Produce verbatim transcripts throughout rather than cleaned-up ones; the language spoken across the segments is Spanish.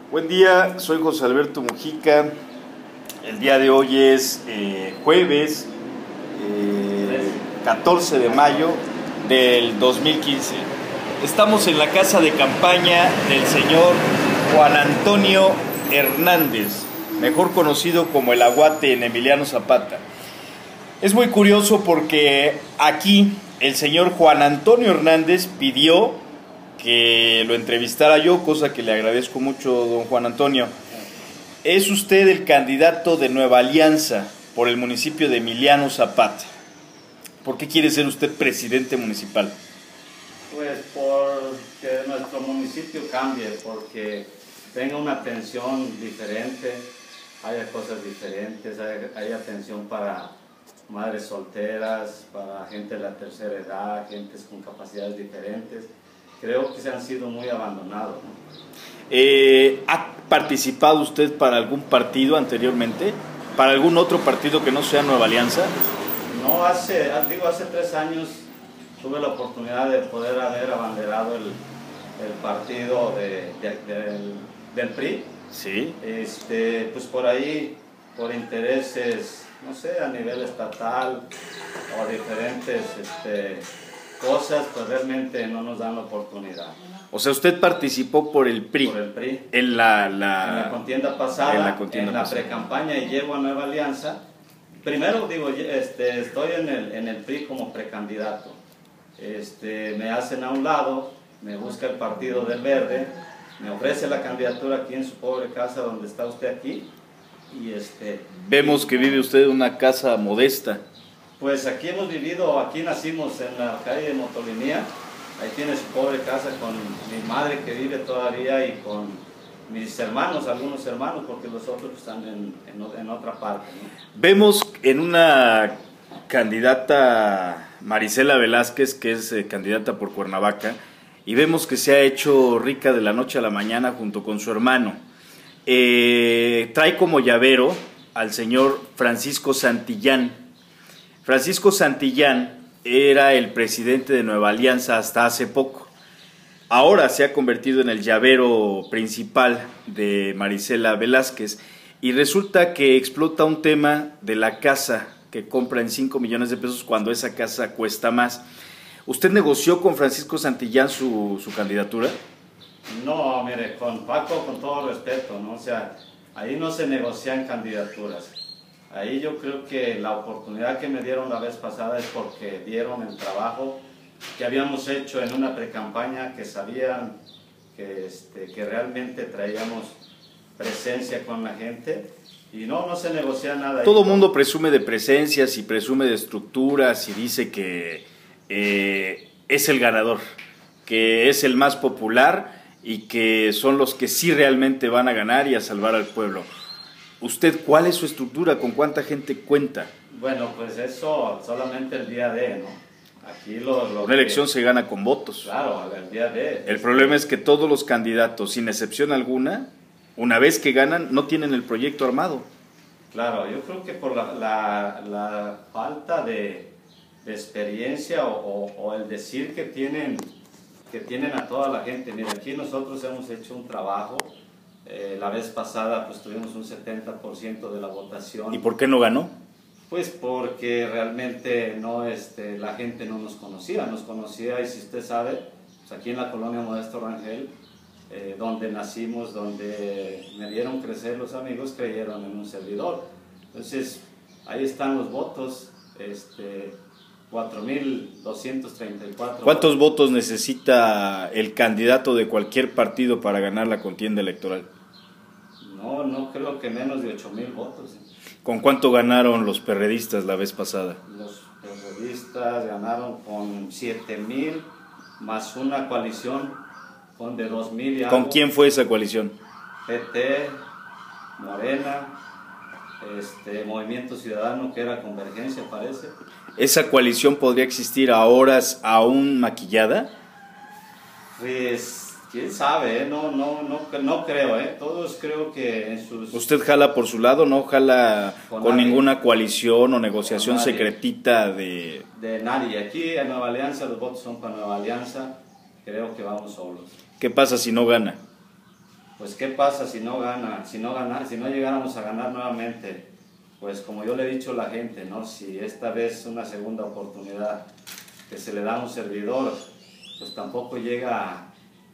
Buen día, soy José Alberto Mujica. El día de hoy es eh, jueves eh, catorce de mayo del dos mil quince. Estamos en la casa de campaña del señor Juan Antonio Hernández, mejor conocido como el Aguate en Emiliano Zapata. Es muy curioso porque aquí el señor Juan Antonio Hernández pidió que lo entrevistara yo, cosa que le agradezco mucho, don Juan Antonio. Es usted el candidato de Nueva Alianza por el municipio de Emiliano Zapata. ¿Por qué quiere ser usted presidente municipal? Pues porque nuestro municipio cambie, porque tenga una atención diferente, haya cosas diferentes, haya, haya atención para madres solteras, para gente de la tercera edad, gentes con capacidades diferentes. Creo que se han sido muy abandonados, ¿no? Eh, ¿Ha participado usted para algún partido anteriormente? ¿Para algún otro partido que no sea Nueva Alianza? No, hace, digo, hace tres años tuve la oportunidad de poder haber abanderado el, el partido de, de, del, del P R I. Sí. Este, pues por ahí, por intereses, no sé, a nivel estatal o diferentes este, cosas, pues realmente no nos dan la oportunidad. O sea, usted participó por el P R I. Por el P R I. En la, la, en la contienda pasada, en la, contienda en la pasada. pre-campaña, y llego a Nueva Alianza. Primero, digo, este, estoy en el, en el P R I como precandidato. Este, me hacen a un lado, me busca el Partido del Verde, me ofrece la candidatura aquí en su pobre casa donde está usted aquí. Y este, Vemos que vive usted en una casa modesta. Pues aquí hemos vivido, aquí nacimos en la calle de Motolinía. Ahí tiene su pobre casa con mi madre que vive todavía y con mis hermanos, algunos hermanos, porque los otros están en, en, en otra parte, ¿no? Vemos en una candidata, Marisela Velázquez, que es eh, candidata por Cuernavaca, y vemos que se ha hecho rica de la noche a la mañana junto con su hermano. Eh, trae como llavero al señor Francisco Santillán. Francisco Santillán era el presidente de Nueva Alianza hasta hace poco. Ahora se ha convertido en el llavero principal de Marisela Velázquez y resulta que explota un tema de la casa que compra en cinco millones de pesos cuando esa casa cuesta más. ¿Usted negoció con Francisco Santillán su, su candidatura? No, mire, con Paco, con todo respeto, ¿no? O sea, ahí no se negocian candidaturas. Ahí yo creo que la oportunidad que me dieron la vez pasada es porque dieron el trabajo que habíamos hecho en una pre-campaña, que sabían que, este, que realmente traíamos presencia con la gente y no, no se negocia nada. Todo el mundo presume de presencias y presume de estructuras y dice que eh, es el ganador, que es el más popular y que son los que sí realmente van a ganar y a salvar al pueblo. ¿Usted cuál es su estructura? ¿Con cuánta gente cuenta? Bueno, pues eso solamente el día de, ¿no? Aquí lo, lo Una elección que, se gana con votos. Claro, el día de. El problema es que todos los candidatos, sin excepción alguna, una vez que ganan, no tienen el proyecto armado. Claro, yo creo que por la, la, la falta de, de experiencia o, o, o el decir que tienen, que tienen a toda la gente. Mira, aquí nosotros hemos hecho un trabajo. Eh, la vez pasada pues tuvimos un setenta por ciento de la votación. ¿Y por qué no ganó? Pues porque realmente no, este, la gente no nos conocía, nos conocía y si usted sabe, pues aquí en la colonia Modesto Rangel, eh, donde nacimos, donde me vieron crecer los amigos, creyeron en un servidor. Entonces ahí están los votos, este, cuatro mil doscientos treinta y cuatro. ¿Cuántos votos necesita el candidato de cualquier partido para ganar la contienda electoral? No, no creo que menos de ocho mil votos. ¿Con cuánto ganaron los perredistas la vez pasada? Los periodistas ganaron con siete mil, más una coalición con de dos mil y algo. ¿Con quién fue esa coalición? P T, Morena, este, Movimiento Ciudadano, que era Convergencia, parece. ¿Esa coalición podría existir a horas aún maquillada? Pues quién sabe, ¿eh? no, no, no, no creo, ¿eh? Todos creo que en sus... ¿Usted jala por su lado, no jala con, con ninguna coalición o negociación secretita de...? De nadie. Aquí en Nueva Alianza los votos son para Nueva Alianza, creo que vamos solos. ¿Qué pasa si no gana? pues ¿qué pasa si no gana, si no gana, si no llegáramos a ganar nuevamente? Pues como yo le he dicho a la gente, ¿no? Si esta vez una segunda oportunidad que se le da a un servidor, pues tampoco llega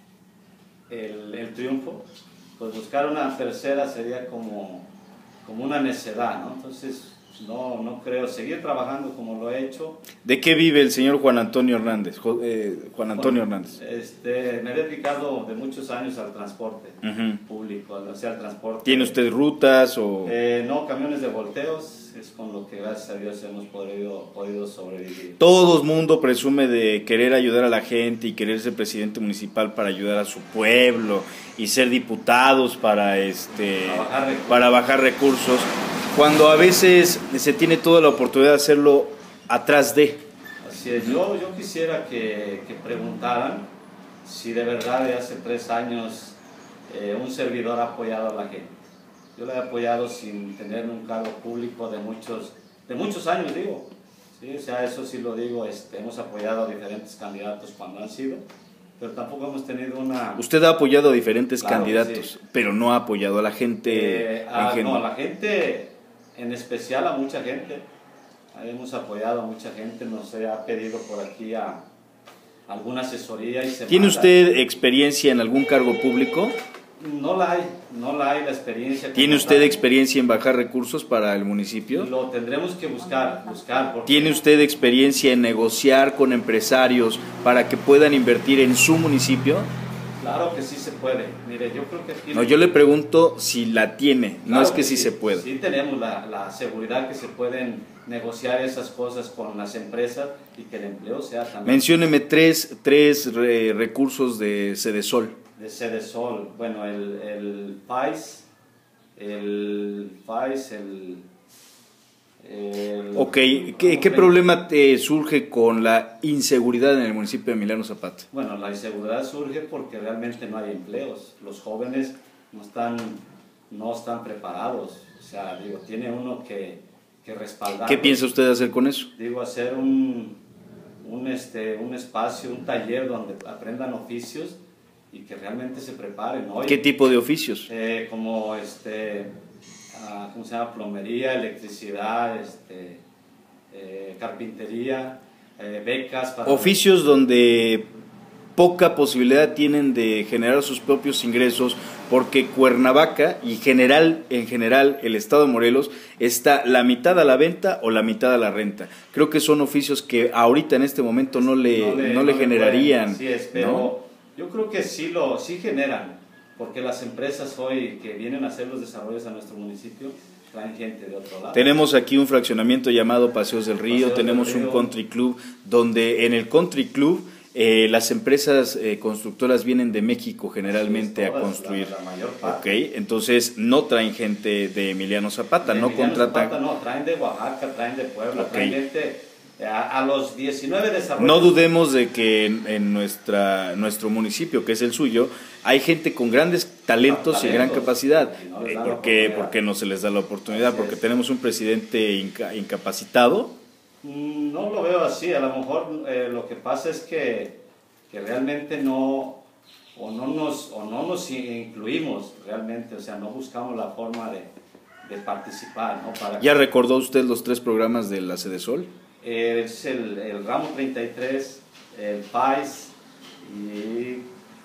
el, el triunfo, pues buscar una tercera sería como, como una necedad, ¿no? Entonces, no, no creo, seguir trabajando como lo he hecho. ¿De qué vive el señor Juan Antonio Hernández? Eh, Juan Antonio Bueno, Hernández. Este, me he dedicado de muchos años al transporte Uh-huh. público, o sea, al transporte. ¿Tiene usted rutas o...? Eh, no, camiones de volteos, es con lo que gracias a Dios hemos podido, podido sobrevivir. Todo el mundo presume de querer ayudar a la gente y querer ser presidente municipal para ayudar a su pueblo y ser diputados para, este, Para bajar recursos. para bajar recursos, cuando a veces se tiene toda la oportunidad de hacerlo atrás de. Así es, yo, yo quisiera que, que preguntaran si de verdad de hace tres años eh, un servidor ha apoyado a la gente. Yo la he apoyado sin tener un cargo público de muchos, de muchos años, digo. ¿Sí? O sea, eso sí lo digo, este, hemos apoyado a diferentes candidatos cuando han sido, pero tampoco hemos tenido una... Usted ha apoyado a diferentes Claro, candidatos, sí. pero no ha apoyado a la gente Eh, a, en general. no, a la gente, en especial a mucha gente. Hemos apoyado a mucha gente, nos ha pedido por aquí a alguna asesoría y se ¿Tiene manda. usted experiencia en algún cargo público? No la hay, no la hay la experiencia. ¿Tiene como usted tal. experiencia en bajar recursos para el municipio? Lo tendremos que buscar, buscar. Porque ¿Tiene usted experiencia en negociar con empresarios para que puedan invertir en su municipio? Claro que sí se puede. Mire, yo creo que aquí... No, yo le pregunto si la tiene, no Claro es que sí se puede. Sí tenemos la, la seguridad que se pueden negociar esas cosas con las empresas y que el empleo sea también... Mencióneme tres, tres re- recursos de Sedesol. De Sedesol, bueno, el, el P A I S, el P A I S, el... el Ok, ¿qué, qué problema te surge con la inseguridad en el municipio de Emiliano Zapata? Bueno, la inseguridad surge porque realmente no hay empleos. Los jóvenes no están, no están preparados. O sea, digo, tiene uno que, que respaldar. ¿Qué piensa usted hacer con eso? Digo, hacer un, un, este, un espacio, un taller donde aprendan oficios y que realmente se preparen. Hoy, ¿Qué tipo de oficios? eh, como, este, ah, ¿cómo se llama? Plomería, electricidad, este, eh, carpintería, eh, becas para... Oficios donde poca posibilidad tienen de generar sus propios ingresos, porque Cuernavaca y general, en general el estado de Morelos está la mitad a la venta o la mitad a la renta. Creo que son oficios que ahorita en este momento no le, no le, no le generarían. Pueden, así es, pero ¿no? Yo creo que sí lo sí generan, porque las empresas hoy que vienen a hacer los desarrollos a nuestro municipio traen gente de otro lado. Tenemos aquí un fraccionamiento llamado Paseos del Río, Paseos tenemos del Río. un country club, donde en el country club eh, las empresas eh, constructoras vienen de México generalmente Sí, todas, a construir. La, la mayor parte. Ok, entonces no traen gente de Emiliano Zapata, De no Emiliano contratan. Zapata, no, traen de Oaxaca, traen de Puebla, Ok. traen gente a, a los diecinueve desarrollos. No dudemos de que en, en nuestra, nuestro municipio, que es el suyo, hay gente con grandes talentos, Ah, y gran talentos, capacidad. y no les Eh, dan la ¿Por qué, oportunidad. por qué no se les da la oportunidad? Así Porque es. tenemos un presidente inca- incapacitado. Mm, No lo veo así, a lo mejor eh, lo que pasa es que, que realmente no o no nos o no nos incluimos realmente, o sea, no buscamos la forma de, de participar, ¿no? Para ¿Ya recordó usted los tres programas de la Sedesol? Eh, es el, el ramo treinta y tres, el P A I S y...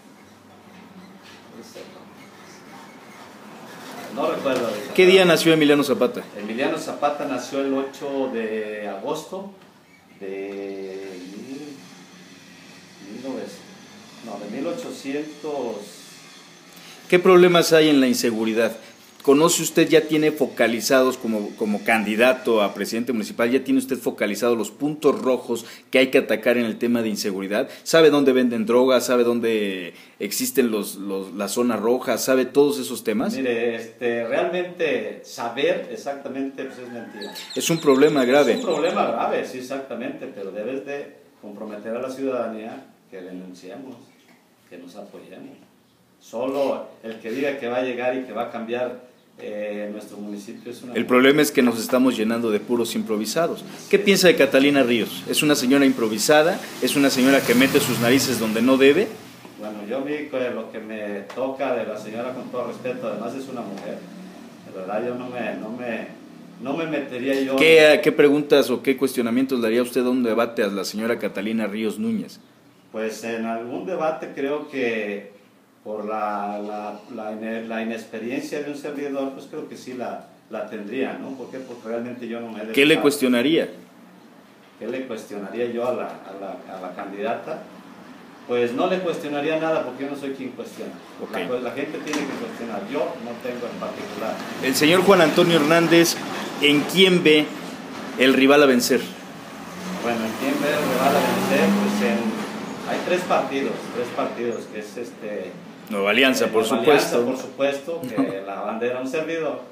no recuerdo ahorita. ¿Qué día nació Emiliano Zapata? Emiliano Zapata nació el ocho de agosto de, mil- mil novecientos no, de mil ochocientos. ¿Qué problemas hay en la inseguridad? ¿Conoce usted, ya tiene focalizados como, como candidato a presidente municipal, ya tiene usted focalizados los puntos rojos que hay que atacar en el tema de inseguridad? ¿Sabe dónde venden drogas? ¿Sabe dónde existen los, los, las zonas rojas? ¿Sabe todos esos temas? Mire, este, realmente saber exactamente pues es mentira. Es un problema grave. Es un problema grave, sí, exactamente, pero debes de comprometer a la ciudadanía que denunciemos, que nos apoyemos. Solo el que diga que va a llegar y que va a cambiar eh, nuestro municipio es una... El problema es que nos estamos llenando de puros improvisados. ¿Qué piensa de Catalina Ríos? ¿Es una señora improvisada? ¿Es una señora que mete sus narices donde no debe? Bueno, yo vi que lo que me toca de la señora, con todo respeto, además es una mujer. De verdad, yo no me, no me, no me metería yo... ¿Qué, ¿Qué preguntas o qué cuestionamientos le haría usted a un debate a la señora Catalina Ríos Núñez? Pues en algún debate creo que por la, la, la, la inexperiencia de un servidor, pues creo que sí la, la tendría, ¿no? ¿Por qué? Porque realmente yo no me he dedicado. ¿Qué le cuestionaría? ¿Qué le cuestionaría yo a la, a la, a la candidata? Pues no le cuestionaría nada porque yo no soy quien cuestiona. Okay. La, la gente tiene que cuestionar, yo no tengo en particular. El señor Juan Antonio Hernández, ¿en quién ve el rival a vencer? Bueno, ¿en quién ve el rival a vencer? Pues en, hay tres partidos, tres partidos, que es este... Nueva Alianza, eh, por Nueva supuesto. Alianza, por supuesto, que la bandera un servidor.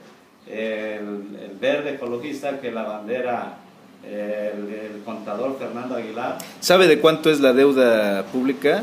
El, el verde ecologista, que la bandera... El, el contador Fernando Aguilar. ¿Sabe de cuánto es la deuda pública?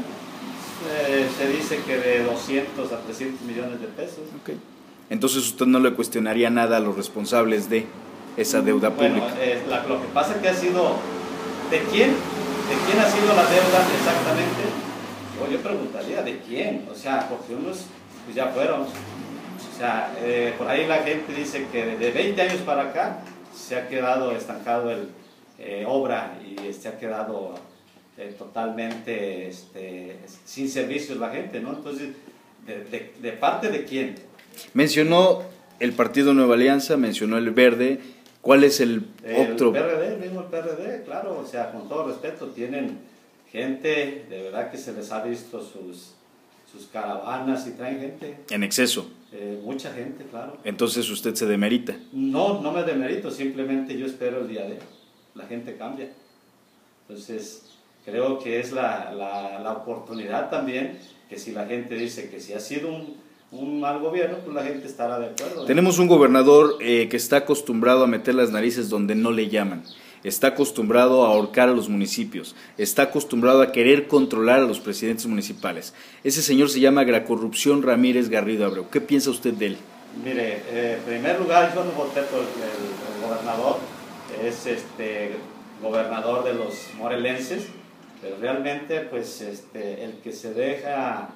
Eh, se dice que de doscientos a trescientos millones de pesos. Okay. Entonces usted no le cuestionaría nada a los responsables de esa deuda bueno, pública. Eh, la, lo que pasa es que ha sido, ¿de quién? ¿De quién ha sido la deuda exactamente? Yo, yo preguntaría, ¿de quién? O sea, porque unos pues ya fueron. O sea, eh, por ahí la gente dice que de veinte años para acá se ha quedado estancado el eh, obra y se ha quedado eh, totalmente este, sin servicios la gente, ¿no? Entonces, ¿de, de, de parte de quién? Mencionó el Partido Nueva Alianza, mencionó el Verde. ¿Cuál es el, el otro? El P R D, el mismo el P R D, claro, o sea, con todo respeto, tienen gente, de verdad que se les ha visto sus, sus caravanas y traen gente. En exceso. Eh, mucha gente, claro. Entonces usted se demerita. No, no me demerito, simplemente yo espero el día de la gente cambia. Entonces, creo que es la, la, la oportunidad también, que si la gente dice que si ha sido un, un mal gobierno, pues la gente estará de acuerdo, ¿no? Tenemos un gobernador eh, que está acostumbrado a meter las narices donde no le llaman. Está acostumbrado a ahorcar a los municipios, está acostumbrado a querer controlar a los presidentes municipales. Ese señor se llama Gracorrupción Ramírez Garrido Abreu. ¿Qué piensa usted de él? Mire, eh, en primer lugar, yo no voté por el, el, el gobernador, es este gobernador de los morelenses, pero realmente pues este, el que se deja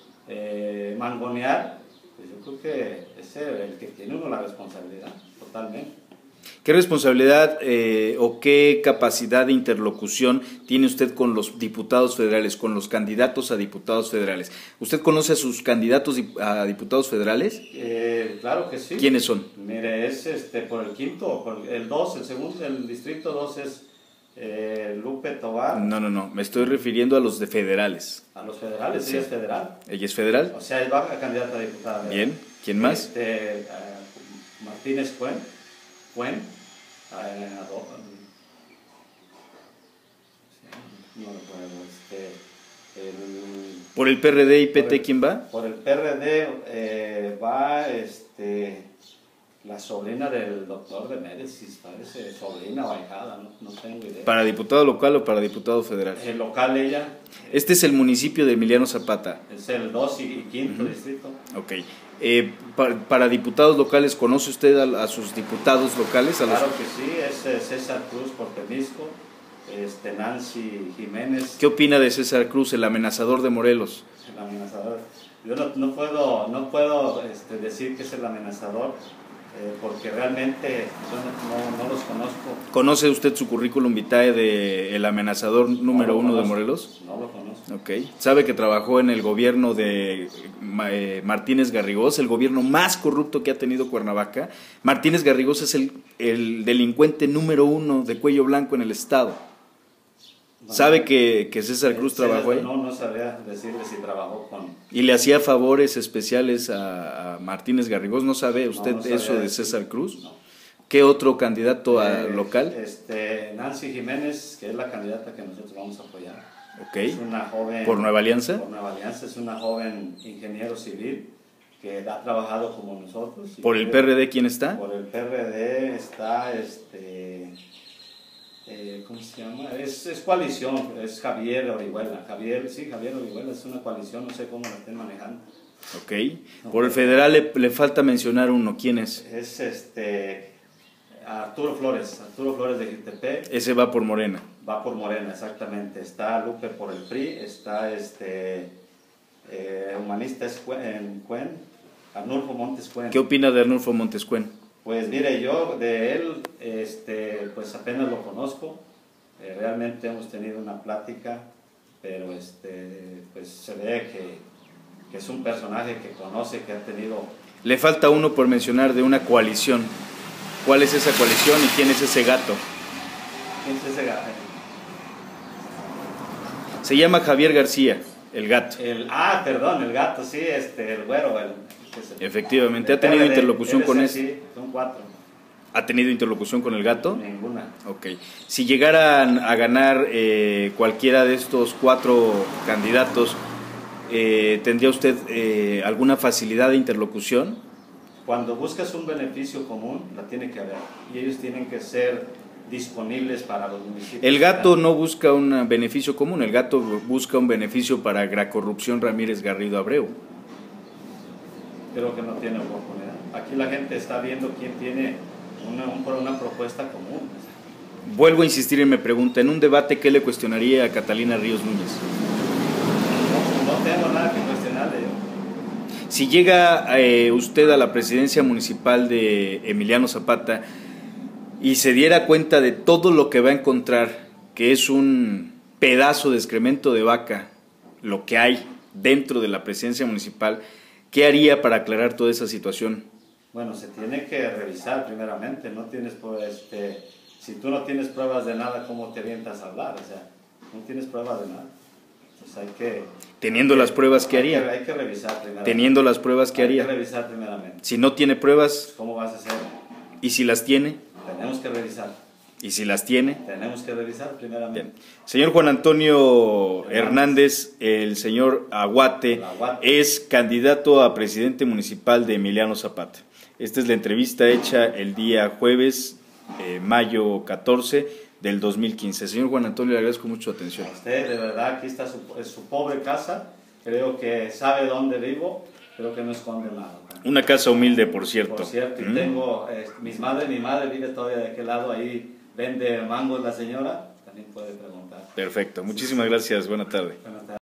eh, mangonear, pues yo creo que es el, el que tiene uno la responsabilidad, totalmente. ¿Qué responsabilidad eh, o qué capacidad de interlocución tiene usted con los diputados federales, con los candidatos a diputados federales? ¿Usted conoce a sus candidatos a diputados federales? Eh, claro que sí. ¿Quiénes son? Mire, es este, por el quinto, por el dos, el segundo, el distrito dos es eh, Lupe Tobar. No, no, no, me estoy refiriendo a los de federales. A los federales, sí. Ella es federal. ¿Ella es federal? O sea, es va a candidata a diputada. Bien, ¿quién más? Este, uh, Martínez Cuen. Cuen. Uh, no recuerdo, este, el, ¿Por el P R D y P T quién va? Por el P R D eh, va este, la sobrina del doctor de Médicis, parece sobrina o ahijada, no, no tengo idea. ¿Para diputado local o para diputado federal? El local ella. Este es el municipio de Emiliano Zapata. Es el dos y quinto uh-huh. distrito. Ok. Eh, para, para diputados locales, ¿conoce usted a, a sus diputados locales? A claro los... que sí, es César Cruz por Temisco, este, Nancy Jiménez. ¿Qué opina de César Cruz, el amenazador de Morelos? El amenazador. Yo no, no puedo, no puedo este, decir que es el amenazador, eh, porque realmente yo no, no, no los conozco. ¿Conoce usted su currículum vitae de el amenazador número no uno conozco, de Morelos? No lo conozco. Okay. ¿Sabe que trabajó en el gobierno de eh, Martínez Garrigós, el gobierno más corrupto que ha tenido Cuernavaca? Martínez Garrigós es el, el delincuente número uno de cuello blanco en el estado. No, ¿Sabe que, que César Cruz César, trabajó ahí? No, no sabría decirle si trabajó con... ¿Y le hacía favores especiales a, a Martínez Garrigós? ¿No sabe usted no, no eso de César Cruz? No. ¿Qué otro candidato a eh, local? Este, Nancy Jiménez, que es la candidata que nosotros vamos a apoyar. Okay. Es una joven... ¿Por Nueva Alianza? Por Nueva Alianza, es una joven ingeniero civil que ha trabajado como nosotros. ¿Por el P R D quién está? Por el P R D está, este, eh, ¿cómo se llama? Es, es coalición, es Javier Orihuela. Javier, sí, Javier Orihuela es una coalición, no sé cómo la estén manejando. Ok. Por el federal le, le falta mencionar uno, ¿quién es? Es este... Arturo Flores, Arturo Flores de Jiltepec. Ese va por Morena. Va por Morena, exactamente. Está Lupe por el P R I, está este eh, humanista en Cuen, Arnulfo Montes Cuen. ¿Qué opina de Arnulfo Montes Cuen? Pues mire, yo de él este, pues apenas lo conozco, eh, realmente hemos tenido una plática, pero este, pues se ve que, que es un personaje que conoce, que ha tenido... Le falta uno por mencionar de una coalición. ¿Cuál es esa coalición y quién es ese gato? ¿Quién es ese gato? Se llama Javier García, el gato. El, ah, perdón, el gato, sí, este, el güero. El, el, Efectivamente, ¿ha tenido interlocución con ese? Sí, son cuatro. ¿Ha tenido interlocución con el gato? Ninguna. Ok. Si llegaran a ganar eh, cualquiera de estos cuatro candidatos, eh, ¿tendría usted eh, alguna facilidad de interlocución? Cuando buscas un beneficio común, la tiene que haber. Y ellos tienen que ser disponibles para los municipios. El gato no busca un beneficio común, el gato busca un beneficio para Gracorrupción Ramírez Garrido Abreu. Creo que no tiene oportunidad. Aquí la gente está viendo quién tiene una, una propuesta común. Vuelvo a insistir y me pregunta, en un debate, ¿qué le cuestionaría a Catalina Ríos Núñez? No, no tengo nada que cuestionarle yo. Si llega eh, usted a la presidencia municipal de Emiliano Zapata y se diera cuenta de todo lo que va a encontrar, que es un pedazo de excremento de vaca, lo que hay dentro de la presidencia municipal, ¿qué haría para aclarar toda esa situación? Bueno, se tiene que revisar primeramente, no tienes, pues, este, si tú no tienes pruebas de nada, ¿cómo te avientas a hablar? O sea, no tienes pruebas de nada. Entonces hay que... Teniendo hay las pruebas, ¿qué haría? Que, hay que revisar primeramente. Teniendo las pruebas, ¿qué haría? Hay que revisar primeramente. Si no tiene pruebas, ¿Cómo vas a hacer? ¿Y si las tiene? Tenemos que revisar. ¿Y si las tiene? Tenemos que revisar primeramente. Bien. Señor Juan Antonio Hernández, el señor Aguate, Aguate es candidato a presidente municipal de Emiliano Zapata. Esta es la entrevista hecha el día jueves, eh, mayo catorce del dos mil quince. Señor Juan Antonio, le agradezco mucho su atención. A usted, de verdad, aquí está su, es su pobre casa. Creo que sabe dónde vivo. Creo que no esconde nada. Una casa humilde, por cierto. Por cierto, y ¿Mm? tengo, eh, mis madre, mi madre vive todavía de aquel lado, ahí vende mangos la señora, también puede preguntar. Perfecto, muchísimas gracias, buena tarde. Buenas tardes.